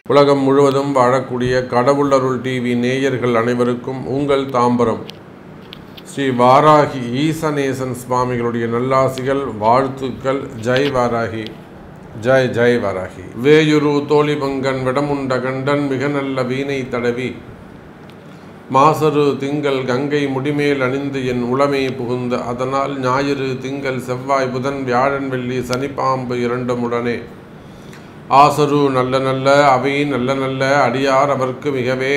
உலகம் முழுவதும் வாழக்கூடிய கடவுளருள் டிவி நேயர்கள் அனைவருக்கும் உங்கள் தாம்பரம் ஸ்ரீ வாராகி ஈசநேசன் சுவாமிகளுடைய நல்லாசிகள் வாழ்த்துக்கள். ஜெய் வாராகி, ஜெய் ஜெய் வாராகி. வேயுரு தோழிபங்கன் விடமுண்ட கண்டன் மிக நல்ல வீணை தடவி மாசரு திங்கள் கங்கை முடிமேல் அணிந்து என் உளமை புகுந்த அதனால் ஞாயிறு திங்கள் செவ்வாய் புதன் வியாழன் வெள்ளி சனிப்பாம்பு இரண்டும் உடனே ஆசரு நல்ல நல்ல அவை நல்ல நல்ல அடியார் அவர்க்கு மிகவே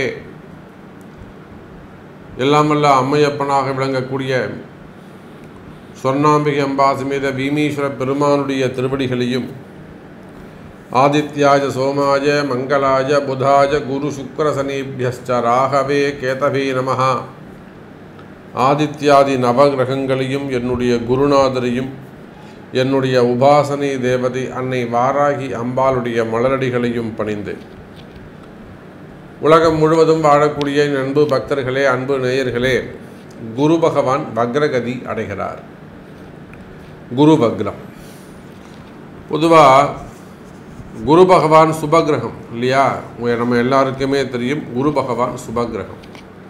எல்லாமல்ல அம்மையப்பனாக விளங்கக்கூடிய சொர்ணாம்பிகை அம்பா சமேத பீமீஸ்வர பெருமானுடைய திருவடிகளையும் ஆதித்யாஜ சோமாய மங்களாய புதாய குரு சுக்கர சனீபியஸ்ச ராகவே கேதவே நமஹ ஆதித்யாதி நவகிரகங்களையும் என்னுடைய குருநாதரையும் என்னுடைய உபாசனை தேவதை அன்னை வாராகி அம்பாளுடைய மலரடிகளையும் பணிந்து உலகம் முழுவதும் வாழக்கூடிய அன்பு பக்தர்களே, அன்பு நேயர்களே, குரு பகவான் வக்ரகதி அடைகிறார். குரு வக்ரம். பொதுவாக குரு பகவான் சுபகிரகம் இல்லையா? நம்ம எல்லாருக்குமே தெரியும் குரு பகவான் சுபகிரகம்.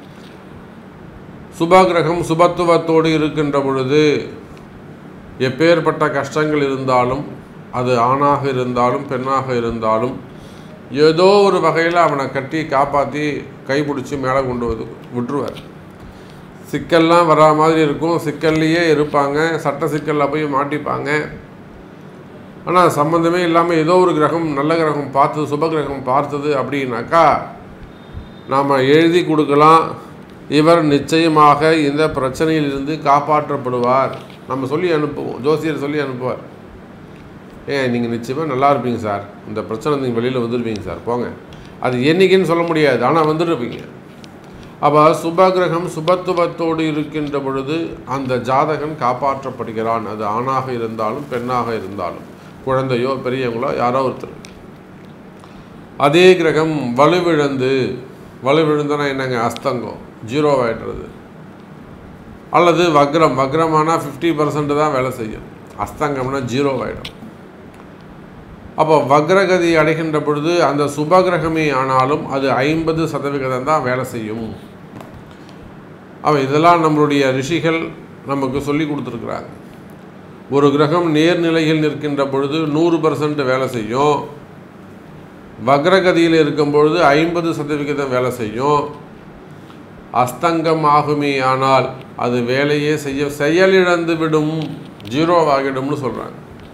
சுபகிரகம் சுபத்துவத்தோடு இருக்கின்ற பொழுது எப்பேற்பட்ட கஷ்டங்கள் இருந்தாலும், அது ஆணாக இருந்தாலும் பெண்ணாக இருந்தாலும், ஏதோ ஒரு வகையில் அவனை கட்டி காப்பாற்றி கைப்பிடிச்சி மேலே கொண்டு வந்து விட்டுருவார். சிக்கல்லாம் வரா மாதிரி இருக்கும், சிக்கல்லையே இருப்பாங்க, சட்ட சிக்கலில் போய் மாட்டிப்பாங்க. ஆனால் சம்மந்தமே இல்லாமல் ஏதோ ஒரு கிரகம் நல்ல கிரகம் பார்த்தது, சுபகிரகம் பார்த்தது அப்படின்னாக்கா நாம் எழுதி கொடுக்கலாம், இவர் நிச்சயமாக இந்த பிரச்சனையிலிருந்து காப்பாற்றப்படுவார். நம்ம சொல்லி அனுப்புவோம், ஜோசியர் சொல்லி அனுப்புவார், நீங்கள் நிச்சயமாக நல்லா இருப்பீங்க சார், இந்த பிரச்சனை நீங்கள் வெளியில் வந்துடுவீங்க சார், போங்க. அது என்றைக்குன்னு சொல்ல முடியாது, ஆனால் வந்துடுவீங்க. அப்போ சுபகிரகம் சுபத்துவத்தோடு இருக்கின்ற பொழுது அந்த ஜாதகன் காப்பாற்றப்படுகிறான். அது ஆணாக இருந்தாலும் பெண்ணாக இருந்தாலும், குழந்தையோ பெரியவங்களோ யாரோ ஒருத்தர். அதே கிரகம் வலுவிழந்தனா என்னங்க, அஸ்தங்கம், ஜீரோவாயிடுறது. அல்லது வக்ரமானால் 50% தான் வேலை செய்யும், அஸ்தங்கம்னா ஜீரோவாயிடும். அப்போ வக்ரகதி அடைகின்ற பொழுது அந்த சுபகிரகமே ஆனாலும் அது 50% தான் வேலை செய்யும். அப்போ இதெல்லாம் நம்மளுடைய ரிஷிகள் நமக்கு சொல்லி கொடுத்துருக்குறாங்க. ஒரு கிரகம் நேர்நிலையில் நிற்கின்ற பொழுது 100% வேலை செய்யும், வக்ரகதியில் இருக்கும் பொழுது 50% வேலை செய்யும். அஸ்தங்கம் ஆகுமே ஆனால் அது வேலையே செயலிழந்து விடும், ஜீரோவாகிடும்னு சொல்கிறாங்க.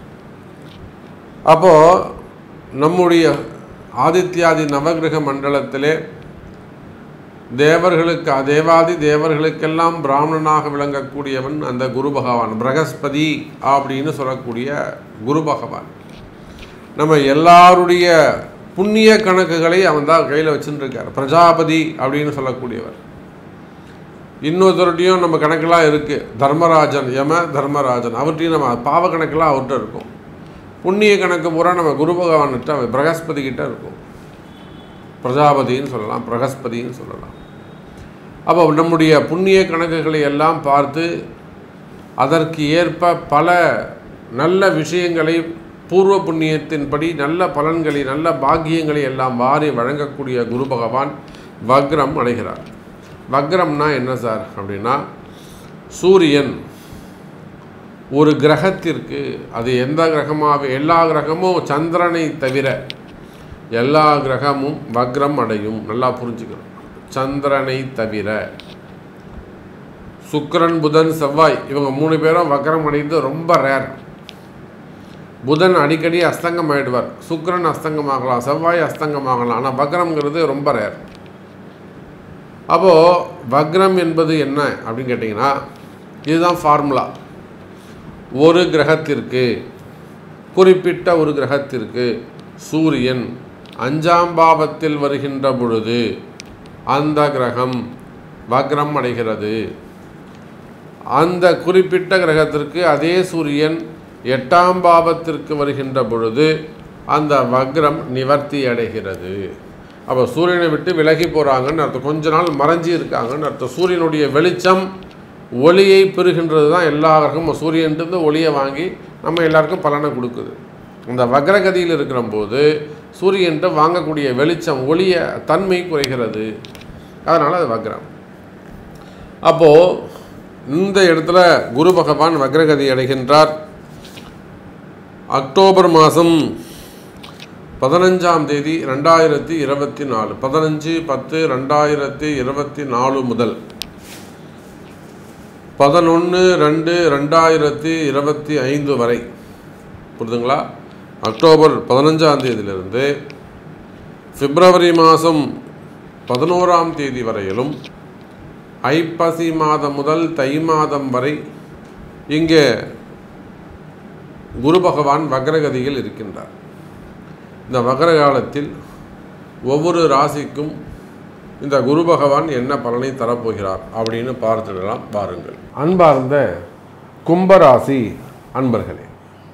அப்போது நம்முடைய ஆதித்யாதி நவகிரக மண்டலத்திலே தேவாதி தேவர்களுக்கெல்லாம் பிராமணனாக விளங்கக்கூடியவன் அந்த குரு பகவான், பிரகஸ்பதி அப்படின்னு சொல்லக்கூடிய குரு பகவான். நம்ம எல்லாருடைய புண்ணிய கணக்குகளை அவன் தான் கையில் வச்சுருக்கார். பிரஜாபதி அப்படின்னு சொல்லக்கூடியவர். இன்னொருத்தருடையும் நம்ம கணக்கெல்லாம் இருக்குது, தர்மராஜன், தர்மராஜன், அவர்கிட்டையும் நம்ம பாவ கணக்கெல்லாம் அவர்கிட்ட இருக்கும். புண்ணிய கணக்கு பூரா நம்ம குரு பகவான்கிட்ட பிரகஸ்பதி கிட்ட இருக்கும். பிரஜாபதின்னு சொல்லலாம், பிரகஸ்பதின்னு சொல்லலாம். அப்போ நம்முடைய புண்ணிய கணக்குகளை எல்லாம் பார்த்து அதற்கு ஏற்ப பல நல்ல விஷயங்களை பூர்வ புண்ணியத்தின்படி நல்ல பலன்களை நல்ல பாக்கியங்களை எல்லாம் வாரி வழங்கக்கூடிய குரு பகவான் வக்ரம் அடைகிறார். வக்ரம்னா என்ன சார் அப்படின்னா, சூரியன் ஒரு கிரகத்திற்கு, அது எந்த கிரகமாக, எல்லா கிரகமும் சந்திரனை தவிர எல்லா கிரகமும் வக்ரம் அடையும். நல்லா புரிஞ்சுக்கணும், சந்திரனை தவிர. சுக்கிரன் புதன் செவ்வாய் இவங்க 3 பேரும் வக்ரம் அடைந்து ரொம்ப ரேர். புதன் அடிக்கடி அஸ்தங்கம் ஆகிடுவார், சுக்கிரன் அஸ்தங்கமாகலாம், செவ்வாய் அஸ்தங்கமாகலாம், ஆனால் வக்ரம்ங்கிறது ரொம்ப ரேர். அப்போது வக்ரம் என்பது என்ன அப்படின்னு கேட்டிங்கன்னா, இதுதான் ஃபார்முலா. ஒரு கிரகத்திற்கு, குறிப்பிட்ட ஒரு கிரகத்திற்கு சூரியன் 5ஆம் பாவத்தில் வருகின்ற பொழுது அந்த கிரகம் வக்ரம் அடைகிறது. அந்த குறிப்பிட்ட கிரகத்திற்கு அதே சூரியன் 8ஆம் பாவத்திற்கு வருகின்ற பொழுது அந்த வக்ரம் நிவர்த்தி அடைகிறது. அப்போ சூரியனை விட்டு விலகி போகிறாங்கன்னு அர்த்தம், கொஞ்ச நாள் மறைஞ்சி இருக்காங்கன்னு அர்த்தம். சூரியனுடைய வெளிச்சம் ஒளியை பெறுகின்றது தான் எல்லா கிரகமும். சூரியன்ட்டு ஒளியை வாங்கி நம்ம எல்லாருக்கும் பலனை கொடுக்குது. இந்த வக்ரகதியில் இருக்கிற போது சூரியன்ட்ட வாங்கக்கூடிய வெளிச்சம் ஒளிய தன்மை குறைகிறது. அதனால் அது வக்ரம். அப்போது இந்த இடத்துல குரு பகவான் வக்ரகதி அடைகின்றார். அக்டோபர் மாதம் 15ஆம் தேதி 2024, 15/10/2024 முதல் 11/2/2025 வரை, புரியுதுங்களா? அக்டோபர் 15ஆம் தேதியிலிருந்து பிப்ரவரி மாதம் 11ஆம் தேதி வரையிலும், ஐப்பசி மாதம் முதல் தை மாதம் வரை இங்கே குரு பகவான் வக்ரகதியில் இருக்கின்றார். இந்த வக்ர காலத்தில் ஒவ்வொரு ராசிக்கும் இந்த குரு பகவான் என்ன பலனை தரப்போகிறார் அப்படின்னு பார்த்துடலாம். பாருங்கள். அன்பார்ந்த கும்பராசி அன்பர்களே,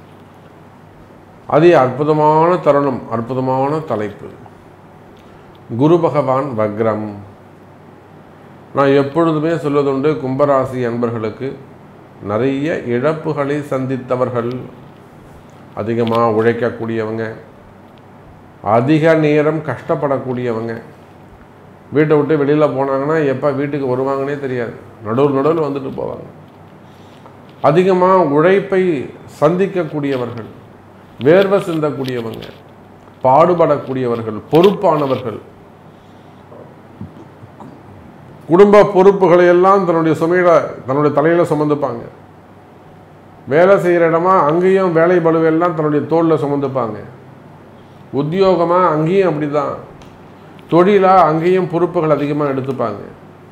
அதி அற்புதமான தருணம், அற்புதமான தலைப்பு. குரு பகவான் வக்ரம். நான் எப்பொழுதுமே சொல்வதுண்டு, கும்பராசி அன்பர்களுக்கு நிறைய இழப்புகளை சந்தித்தவர்கள், அதிகமாக உழைக்கக்கூடியவங்க, அதிக நேரம் கஷ்டப்படக்கூடியவங்க, வீட்டை விட்டு வெளியில் போனாங்கன்னா எப்போ வீட்டுக்கு வருவாங்கன்னே தெரியாது, நடுவில் வந்துட்டு போவாங்க. அதிகமாக உழைப்பை சந்திக்கக்கூடியவர்கள், வேர்வை சிந்தக்கூடியவங்க, பாடுபடக்கூடியவர்கள், பொறுப்பானவர்கள், குடும்ப பொறுப்புகளை எல்லாம் தன்னுடைய தன்னுடைய தலையில் சுமந்துப்பாங்க. வேலை செய்கிற இடமா அங்கேயும் வேலை பளுவெல்லாம் தன்னுடைய தோளில் சுமந்துப்பாங்க. உத்தியோகமாக அங்கேயும் அப்படி தான், தொழிலாக அங்கேயும் பொறுப்புகள் அதிகமாக எடுத்துப்பாங்க.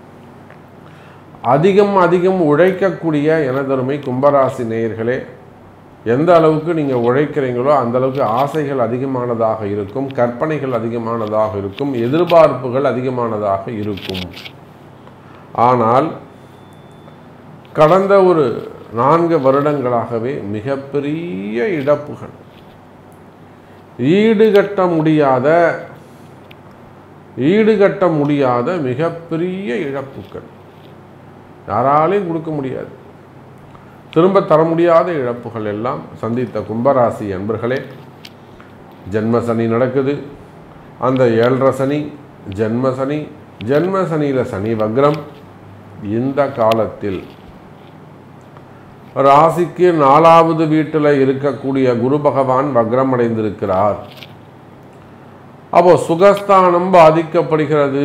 அதிகம் உழைக்கக்கூடிய எனதருமை கும்பராசி நேயர்களே, எந்த அளவுக்கு நீங்கள் உழைக்கிறீங்களோ அந்த அளவுக்கு ஆசைகள் அதிகமானதாக இருக்கும், கற்பனைகள் அதிகமானதாக இருக்கும், எதிர்பார்ப்புகள் அதிகமானதாக இருக்கும். ஆனால் கடந்த ஒரு 4 வருடங்களாகவே மிகப்பெரிய இழப்புகள், ஈடுகட்ட முடியாத மிகப்பெரிய இழப்புகள், யாராலையும் கொடுக்க முடியாது, திரும்ப தர முடியாத இழப்புகள் எல்லாம் சந்தித்த கும்பராசி அன்பர்களே, ஜென்மசனி நடக்குது. அந்த 7.5 சனி, ஜென்மசனியில் சனி வக்ரம். இந்த காலத்தில் ராசிக்கு 4வது வீட்டில் இருக்கக்கூடிய குரு பகவான் வக்ரம் அடைந்திருக்கிறார். அப்போ சுகஸ்தானம் பாதிக்கப்படுகிறது.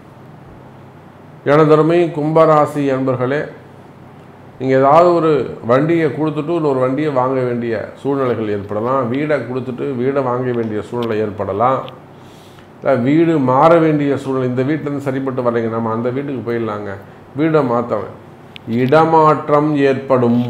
எனதருமை கும்பராசி அன்பர்களே, நீங்கள் ஏதாவது ஒரு வண்டியை கொடுத்துட்டு இன்னொரு வண்டியை வாங்க வேண்டிய சூழ்நிலைகள் ஏற்படலாம், வீடை கொடுத்துட்டு வீடை வாங்க வேண்டிய சூழ்நிலை ஏற்படலாம், இல்லை வீடு மாற வேண்டிய சூழ்நிலை. இந்த வீட்டிலேருந்து சரிப்பட்டு வரலைங்க, நம்ம அந்த வீட்டுக்கு போயிடலாங்க, வீடை மாற்றவன், இடமாற்றம் ஏற்படும்.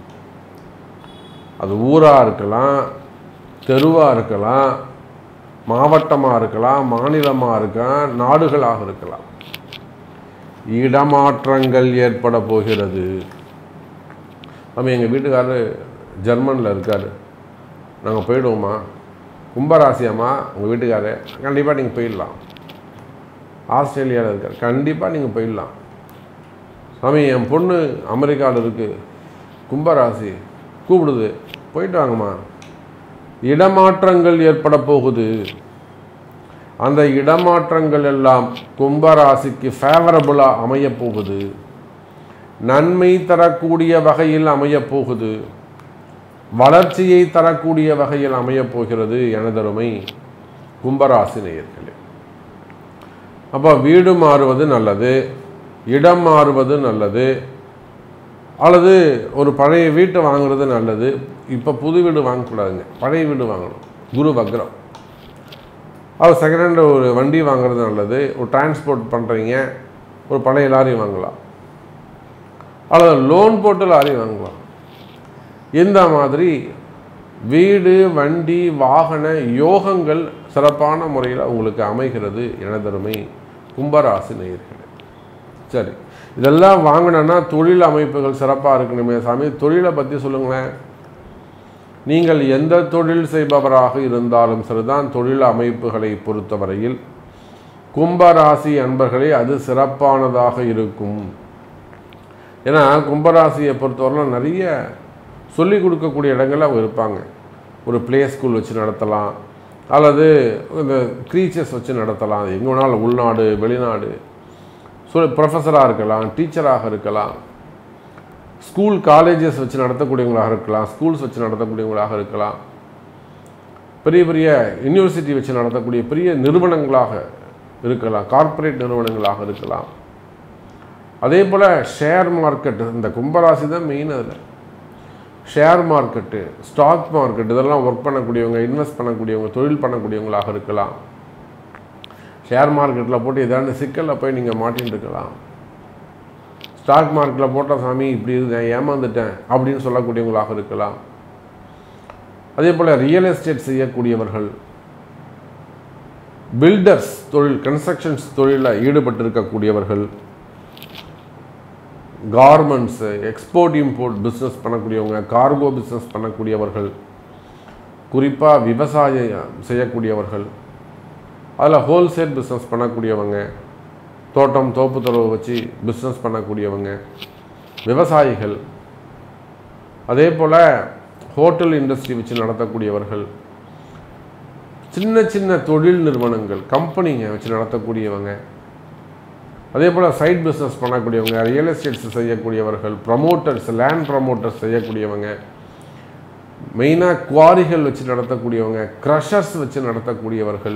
அது ஊராக இருக்கலாம், தெருவாக இருக்கலாம், மாவட்டமாக இருக்கலாம், மாநிலமாக இருக்கலாம், நாடுகளாக இருக்கலாம். இடமாற்றங்கள் ஏற்பட போகிறது. நம்ம எங்கள் வீட்டுக்காரர் ஜெர்மனில் இருக்கார், நாங்கள் போயிடுவோமா? கும்பராசியாம்மா உங்கள் வீட்டுக்காரர், கண்டிப்பாக நீங்கள் போயிடலாம். ஆஸ்திரேலியாவில் இருக்கார், கண்டிப்பாக நீங்கள் போயிடலாம். சாமி என் பொண்ணு அமெரிக்காவில் இருக்குது, கும்பராசி கூப்பிடுது, போயிட்டு வாங்கம்மா. இடமாற்றங்கள் ஏற்பட போகுது. அந்த இடமாற்றங்கள் எல்லாம் கும்பராசிக்கு ஃபேவரபுளாக அமையப்போகுது, நன்மை தரக்கூடிய வகையில் அமையப்போகுது, வளர்ச்சியை தரக்கூடிய வகையில் அமையப்போகிறது எனதருமை கும்பராசி நேயர்களே. அப்போ வீடு மாறுவது நல்லது, இடம் மாறுவது நல்லது, அல்லது ஒரு பழைய வீட்டை வாங்குறது நல்லது. இப்போ புது வீடு வாங்கக்கூடாதுங்க, பழைய வீடு வாங்கணும். குரு வக்ரம். அது செகண்ட் ஹேண்ட் ஒரு வண்டி வாங்குறது நல்லது. ஒரு டிரான்ஸ்போர்ட் பண்ணுறீங்க, ஒரு பழைய லாரி வாங்கலாம், அல்லது லோன் போட்டு லாரி வாங்கலாம். இந்த மாதிரி வீடு, வண்டி, வாகன யோகங்கள் சிறப்பான முறையில் உங்களுக்கு அமைகிறது எனதருமை கும்பராசி நேயர்களே. சரி, இதெல்லாம் வாங்கினோன்னா தொழில் அமைப்புகள் சிறப்பாக இருக்கணுமே சாமி, தொழிலை பற்றி சொல்லுங்களேன். நீங்கள் எந்த தொழில் செய்பவராக இருந்தாலும் சரிதான், தொழில் அமைப்புகளை பொறுத்தவரையில் கும்பராசி அன்பர்களே அது சிறப்பானதாக இருக்கும். ஏன்னா கும்பராசியை பொறுத்தவரையில் நிறைய சொல்லிக் கொடுக்கக்கூடிய இடங்கள் அவங்க இருப்பாங்க. ஒரு ப்ளே ஸ்கூல் வச்சு நடத்தலாம், அல்லது இந்த க்ரீச்சர்ஸ் வச்சு நடத்தலாம். எங்கே வேணாலும் உள்நாடு வெளிநாடு. ப்ரொஃபஸராக இருக்கலாம், டீச்சராக இருக்கலாம், ஸ்கூல் காலேஜஸ் வச்சு நடத்தக்கூடியவங்களாக இருக்கலாம், ஸ்கூல்ஸ் வச்சு நடத்தக்கூடியவங்களாக இருக்கலாம், பெரிய பெரிய யூனிவர்சிட்டி வச்சு நடத்தக்கூடிய பெரிய நிறுவனங்களாக இருக்கலாம், கார்ப்பரேட் நிறுவனங்களாக இருக்கலாம். அதே போல் ஷேர் மார்க்கெட்டு, இந்த கும்பராசி தான் மெயின். அதில் ஷேர் மார்க்கெட்டு, ஸ்டாக் மார்க்கெட் இதெல்லாம் ஒர்க் பண்ணக்கூடியவங்க, இன்வெஸ்ட் பண்ணக்கூடியவங்க, தொழில் பண்ணக்கூடியவங்களாக இருக்கலாம். ஷேர் மார்க்கெட்டில் போட்டு ஏதாவது சிக்கலில் போய் நீங்கள் மாட்டின்னு இருக்கலாம். ஸ்டாக் மார்க்கெட்டில் போட்ட சாமி இப்படி இருந்தேன், ஏமாந்துட்டேன் அப்படின்னு சொல்லக்கூடியவங்களாக இருக்கலாம். அதே போல் ரியல் எஸ்டேட் செய்யக்கூடியவர்கள், பில்டர்ஸ் தொழில், கன்ஸ்ட்ரக்ஷன்ஸ் தொழிலில் ஈடுபட்டு இருக்கக்கூடியவர்கள், கார்மெண்ட்ஸு, எக்ஸ்போர்ட் இம்போர்ட் பிஸ்னஸ் பண்ணக்கூடியவங்க, கார்கோ பிஸ்னஸ் பண்ணக்கூடியவர்கள், குறிப்பாக விவசாயம் செய்யக்கூடியவர்கள், அதில் ஹோல்சேல் பிஸ்னஸ் பண்ணக்கூடியவங்க, தோட்டம் தோப்பு தொலைவு வச்சு பிஸ்னஸ் பண்ணக்கூடியவங்க, விவசாயிகள், அதே போல் ஹோட்டல் இண்டஸ்ட்ரி வச்சு நடத்தக்கூடியவர்கள், சின்ன சின்ன தொழில் நிறுவனங்கள் கம்பெனிங்க வச்சு நடத்தக்கூடியவங்க, அதே போல் சைட் பிஸ்னஸ் பண்ணக்கூடியவங்க, ரியல் எஸ்டேட்ஸ் செய்யக்கூடியவர்கள், ப்ரமோட்டர்ஸ், லேண்ட் ப்ரமோட்டர்ஸ் செய்யக்கூடியவங்க, மெயினாக குவாரிகள் வச்சு நடத்தக்கூடியவங்க, க்ரஷர்ஸ் வச்சு நடத்தக்கூடியவர்கள்,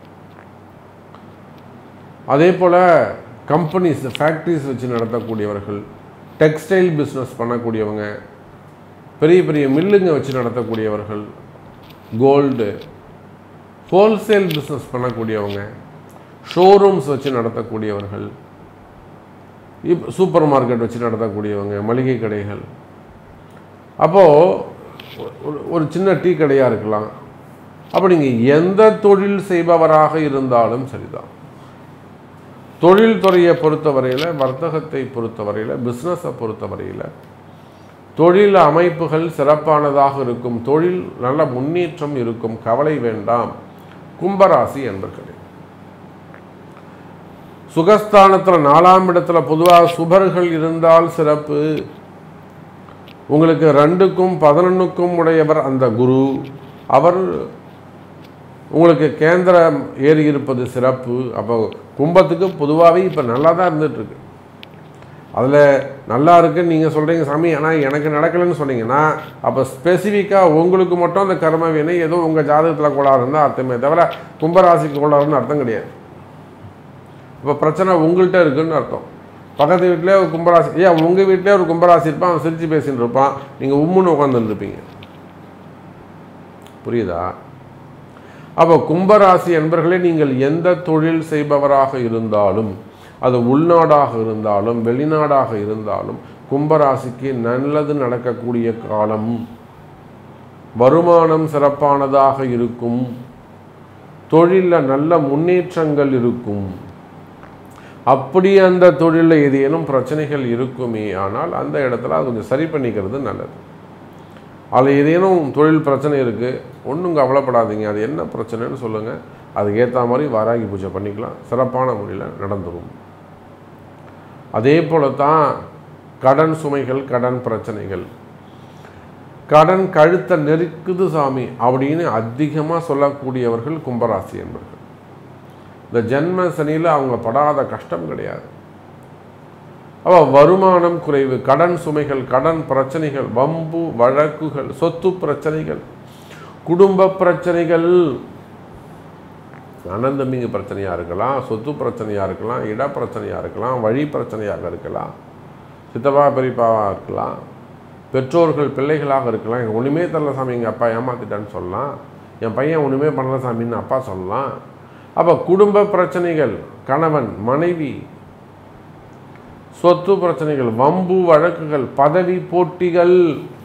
அதே போல் கம்பெனிஸ், ஃபேக்ட்ரிஸ் வச்சு நடத்தக்கூடியவர்கள், டெக்ஸ்டைல் பிஸ்னஸ் பண்ணக்கூடியவங்க, பெரிய பெரிய மில்லுங்க வச்சு நடத்தக்கூடியவர்கள், கோல்டு, ஹோல்சேல் பிஸ்னஸ் பண்ணக்கூடியவங்க, ஷோரூம்ஸ் வச்சு நடத்தக்கூடியவர்கள், சூப்பர் மார்க்கெட் வச்சு நடத்தக்கூடியவங்க, மளிகை கடைகள். அப்போது ஒரு சின்ன டீ கடையாக இருக்கலாம். அப்போ நீங்கள் எந்த தொழில் செய்பவராக இருந்தாலும் சரிதான். தொழில் துறையை பொறுத்தவரையில், வர்த்தகத்தை பொறுத்தவரையில், பிஸ்னஸை பொறுத்தவரையில் தொழில் அமைப்புகள் சிறப்பானதாக இருக்கும், தொழில் நல்ல முன்னேற்றம் இருக்கும், கவலை வேண்டாம் கும்பராசி என்பர்களே. சுகஸ்தானத்தில் 4ஆம் இடத்துல பொதுவாக சுபர்கள் இருந்தால் சிறப்பு. உங்களுக்கு 2க்கும் 11க்கும் உடையவர் அந்த குரு, அவர் உங்களுக்கு கேந்திரம் ஏறி இருப்பது சிறப்பு. அப்போ கும்பத்துக்கு பொதுவாகவே இப்போ நல்லா தான் இருந்துகிட்ருக்கு. அதில் நல்லா இருக்குன்னு நீங்கள் சொல்கிறீங்க சாமி, ஆனால் எனக்கு நடக்கலைன்னு சொன்னீங்கன்னா அப்போ ஸ்பெசிஃபிக்காக உங்களுக்கு மட்டும் அந்த கர்ம வினை ஏதோ உங்கள் ஜாதகத்தில் கோளாறு இருந்தால் அர்த்தமே தவிர கும்பராசிக்கு கோளாறுன்னு அர்த்தம் கிடையாது. இப்போ பிரச்சனை உங்கள்கிட்ட இருக்குதுன்னு அர்த்தம். பக்கத்து வீட்டிலே ஒரு கும்பராசி, உங்கள் வீட்டிலே ஒரு கும்பராசி இருப்பான், அவன் சிரித்து பேசின்னு இருப்பான், நீங்கள் உம்முன்னு உட்காந்துருப்பீங்க. புரியுதா? அப்போ கும்பராசி என்பர்களே, நீங்கள் எந்த தொழில் செய்பவராக இருந்தாலும், அது உள்நாடாக இருந்தாலும் வெளிநாடாக இருந்தாலும், கும்பராசிக்கு நல்லது நடக்கக்கூடிய காலம். வருமானம் சிறப்பானதாக இருக்கும், தொழிலில் நல்ல முன்னேற்றங்கள் இருக்கும். அப்படி அந்த தொழிலில் ஏதேனும் பிரச்சனைகள் இருக்குமே ஆனால் அந்த இடத்துல அது கொஞ்சம் சரி பண்ணிக்கிறது நல்லது. அதில் ஏதேனும் தொழில் பிரச்சனை இருக்குது, ஒன்றும் கவலைப்படாதீங்க, அது என்ன பிரச்சனைன்னு சொல்லுங்கள், அதுக்கு ஏற்ற மாதிரி வாராகி பூஜை பண்ணிக்கலாம், சிறப்பான முறையில் நடந்துடும். அதே போல தான் கடன் சுமைகள், கடன் பிரச்சனைகள், கடன் கழுத்தை நெருக்குது சாமி அப்படின்னு அதிகமாக சொல்லக்கூடியவர்கள் கும்பராசி என்பவர்கள். இந்த ஜென்ம சனியில் அவங்க படாத கஷ்டம் கிடையாது. அப்போ வருமானம் குறைவு, கடன் சுமைகள், கடன் பிரச்சனைகள், வம்பு வழக்குகள், சொத்து பிரச்சனைகள், குடும்ப பிரச்சனைகள், அண்ணன் தம்பிங்க பிரச்சனையாக இருக்கலாம், சொத்து பிரச்சனையாக இருக்கலாம், இட பிரச்சனையாக இருக்கலாம், வழி பிரச்சனையாக இருக்கலாம், சித்தப்பா பெரியப்பாவாக இருக்கலாம், பெற்றோர்கள் பிள்ளைகளாக இருக்கலாம். எனக்கு ஒன்றுமே தரல சாமி, எங்கள் அப்பா ஏமாத்திட்டான்னு சொல்லலாம், என் பையன் ஒன்றுமே பண்ணல சாமின்னு அப்பா சொல்லலாம். அப்போ குடும்ப பிரச்சனைகள், கணவன் மனைவி, சொத்து பிரச்சனைகள், வம்பு வழக்குகள், பதவி போட்டிகள்,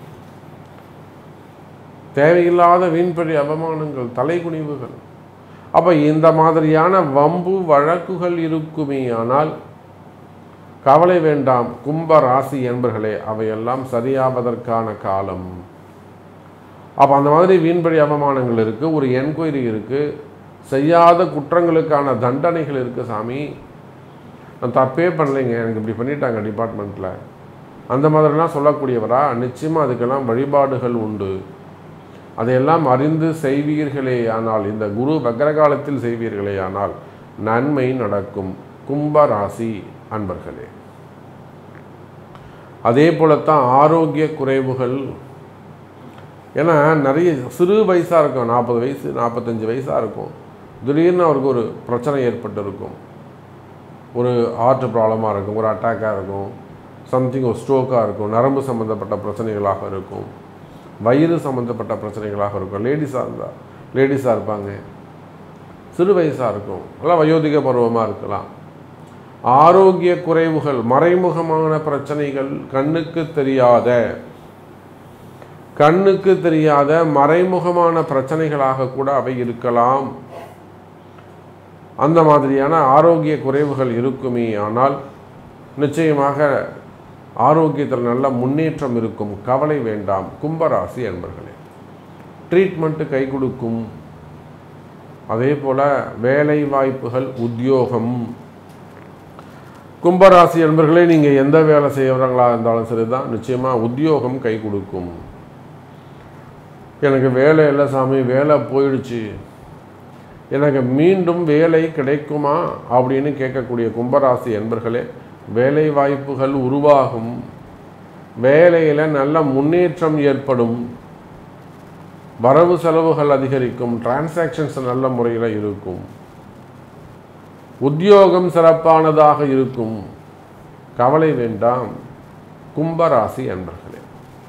தேவையில்லாத வீண்பழி அவமானங்கள், தலைகுனிவுகள். அப்போ இந்த மாதிரியான வம்பு வழக்குகள் இருக்குமே ஆனால் கவலை வேண்டாம் கும்ப ராசி என்பர்களே, அவையெல்லாம் சரியாவதற்கான காலம். அப்போ அந்த மாதிரி வீண்பழி அவமானங்கள் இருக்குது, ஒரு என்கொயரி இருக்குது, செய்யாத குற்றங்களுக்கான தண்டனைகள் இருக்குது. சாமி நான் தப்பே பண்ணலைங்க, எனக்கு இப்படி பண்ணிட்டாங்க டிபார்ட்மெண்ட்டில், அந்த மாதிரிலாம் சொல்லக்கூடியவரா? நிச்சயமாக அதுக்கெல்லாம் வழிபாடுகள் உண்டு. அதையெல்லாம் அறிந்து செய்வீர்களே ஆனால், இந்த குரு வக்ரகாலத்தில் செய்வீர்களே ஆனால் நன்மை நடக்கும். கும்பராசி அன்பர்களே, அதே போலத்தான் ஆரோக்கிய குறைவுகள். ஏன்னா நிறைய சிறு வயசாக இருக்கும், 40 வயசு 45 வயசாக இருக்கும், திடீர்னு அவருக்கு ஒரு பிரச்சனை ஏற்பட்டு இருக்கும். ஒரு ஹார்ட் ப்ராப்ளமாக இருக்கும், ஒரு அட்டாக்காக இருக்கும், சம்திங் ஒரு ஸ்ட்ரோக்காக இருக்கும், நரம்பு சம்மந்தப்பட்ட பிரச்சனைகளாக இருக்கும், வயிறு சம்மந்தப்பட்ட பிரச்சனைகளாக இருக்கும். லேடிஸாக இருப்பாங்க, சிறு வயசாக இருக்கும், எல்லாம் வயோதிக பருவமாக இருக்கலாம். ஆரோக்கிய குறைவுகள், மறைமுகமான பிரச்சனைகள், கண்ணுக்கு தெரியாத மறைமுகமான பிரச்சனைகளாக கூட அவை இருக்கலாம். அந்த மாதிரியான ஆரோக்கிய குறைவுகள் இருக்குமே ஆனால் நிச்சயமாக ஆரோக்கியத்தில் நல்ல முன்னேற்றம் இருக்கும். கவலை வேண்டாம் கும்பராசி என்பர்களே. ட்ரீட்மெண்ட்டு கை கொடுக்கும். அதே போல் வேலை வாய்ப்புகள், உத்தியோகம். கும்பராசி என்பர்களே, நீங்கள் எந்த வேலை செய்கிறவங்களாக இருந்தாலும் சரி தான், நிச்சயமாக உத்தியோகம் கை கொடுக்கும். எனக்கு வேலை இல்லை சாமி, வேலை போயிடுச்சு, எனக்கு மீண்டும் வேலை கிடைக்குமா அப்படின்னு கேட்கக்கூடிய கும்பராசி என்பர்களே, வேலை வாய்ப்புகள் உருவாகும். வேலையில் நல்ல முன்னேற்றம் ஏற்படும். வரவு செலவுகள் அதிகரிக்கும். டிரான்சாக்ஷன்ஸ் நல்ல முறையில் இருக்கும். உத்தியோகம் சிறப்பானதாக இருக்கும். கவலை வேண்டாம் கும்பராசி அன்பர்களே.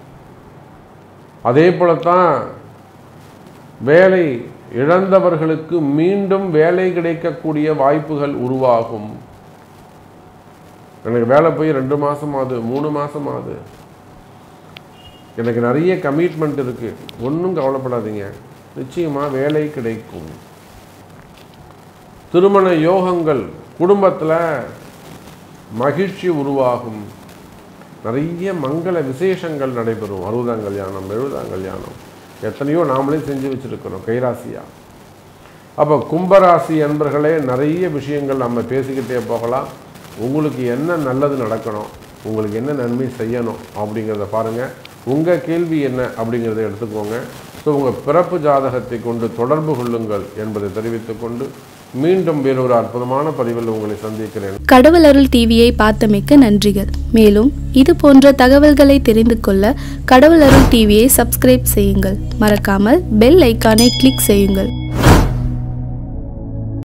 அதே போலத்தான் வேலை இழந்தவர்களுக்கு மீண்டும் வேலை கிடைக்கக்கூடிய வாய்ப்புகள் உருவாகும். எனக்கு வேலை போய் 2 மாதம் ஆகுது, 3 மாதம் ஆகுது, எனக்கு நிறைய கமிட்மெண்ட் இருக்குது, ஒன்றும் கவலைப்படாதீங்க, நிச்சயமாக வேலை கிடைக்கும். திருமண யோகங்கள், குடும்பத்தில் மகிழ்ச்சி உருவாகும். நிறைய மங்கள விசேஷங்கள் நடைபெறும். 60ஆம் கல்யாணம், 70ஆம் கல்யாணம், எத்தனையோ நாமளே செஞ்சு வச்சுருக்கிறோம் கைராசியாக. அப்போ கும்பராசி என்பர்களே, நிறைய விஷயங்கள் நம்ம பேசிக்கிட்டே போகலாம். உங்களுக்கு என்ன நல்லது நடக்கணும், உங்களுக்கு என்ன நன்மை செய்யணும் அப்படிங்கிறத பாருங்கள். உங்கள் கேள்வி என்ன அப்படிங்கிறத எடுத்துக்கோங்க. ஸோ உங்கள் பிறப்பு ஜாதகத்தை கொண்டு தொடர்பு கொள்ளுங்கள் என்பதை தெரிவித்துக்கொண்டு மீண்டும் வேறொரு அற்புதமான பதிவில் உங்களை சந்திக்கிறேன். கடவுள் அருள் டிவியை பார்த்தமைக்க நன்றிகள். மேலும் இது போன்ற தகவல்களை தெரிந்து கொள்ள கடவுள் அருள் டிவியை சப்ஸ்கிரைப் செய்யுங்கள். மறக்காமல் பெல் ஐக்கானை கிளிக் செய்யுங்கள்.